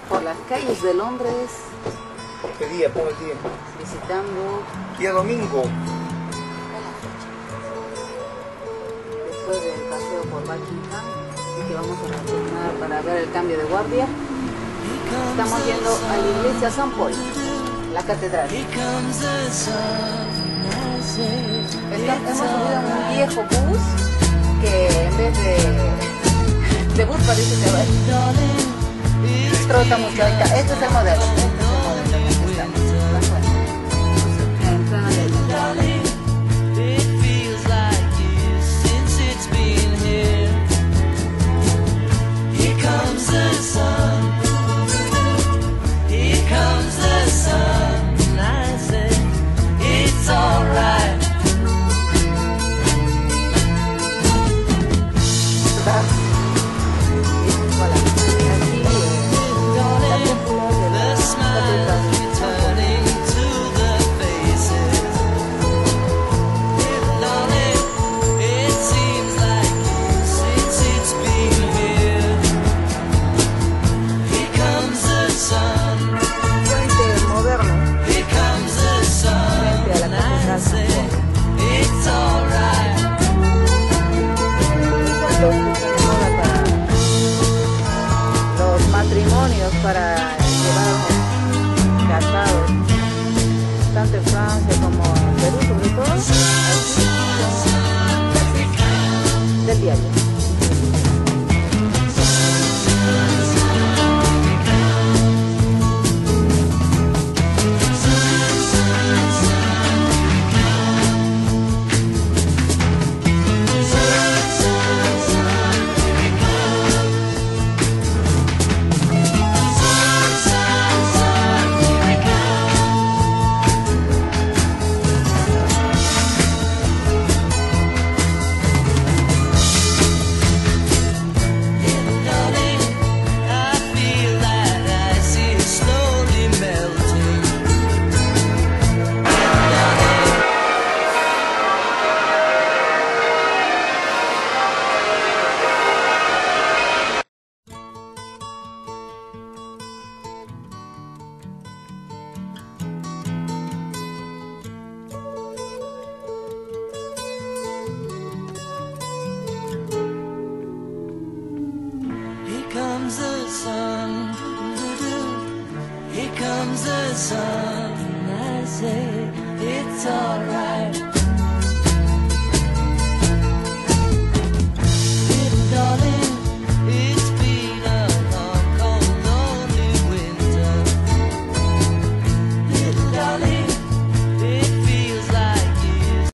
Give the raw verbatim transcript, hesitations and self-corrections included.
por las calles de Londres, ¿Qué día? Pon el día. visitando Día domingo. después del paseo por Buckingham, así que vamos a retornar para ver el cambio de guardia. Estamos yendo a la iglesia San Paul, la catedral. Está- hemos subido en un viejo bus que en vez de, de bus parece que va, trota mucho. Ahí está. Este es el modelo. Este es el modelo en el que estamos. ¿Lo encuentran? En plena ley. Los matrimonios para llevar casados, tanto en Francia como en Perú, sobre todo, aquí son del diario. The sun, here comes the sun. I say it's alright.